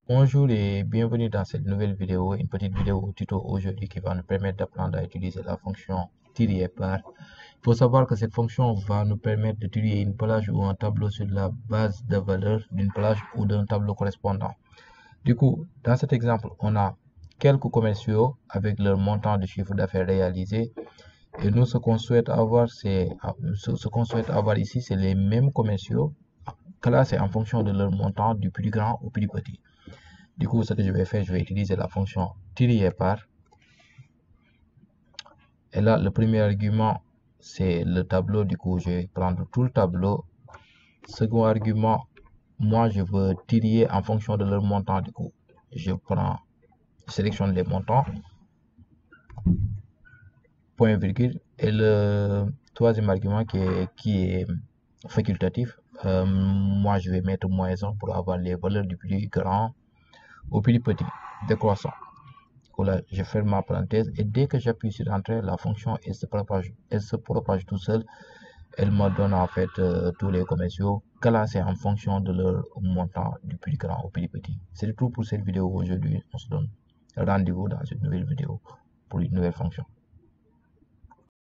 Bonjour et bienvenue dans cette nouvelle vidéo, une petite vidéo tuto aujourd'hui qui va nous permettre d'apprendre à utiliser la fonction tirer par. Il faut savoir que cette fonction va nous permettre de trier une plage ou un tableau sur la base de valeurs d'une plage ou d'un tableau correspondant. Du coup, dans cet exemple, on a quelques commerciaux avec leur montant de chiffre d'affaires réalisé. Et nous, ce qu'on souhaite avoir, ici, c'est les mêmes commerciaux classés en fonction de leur montant du plus grand au plus petit. Du coup, ce que je vais faire, je vais utiliser la fonction tirer par. Et là, le premier argument, c'est le tableau. Du coup, je vais prendre tout le tableau. Second argument, moi, je veux tirer en fonction de leur montant. Du coup, je sélectionne les montants, point virgule. Et le troisième argument qui est facultatif, moi, je vais mettre -1 pour avoir les valeurs du plus grand au plus petit, décroissant. Voilà, je ferme ma parenthèse et dès que j'appuie sur Entrée, la fonction elle se propage tout seul. Elle me donne en fait tous les commerciaux classés en fonction de leur montant du plus grand au plus petit. C'est tout pour cette vidéo aujourd'hui. On se donne rendez-vous dans une nouvelle vidéo pour une nouvelle fonction.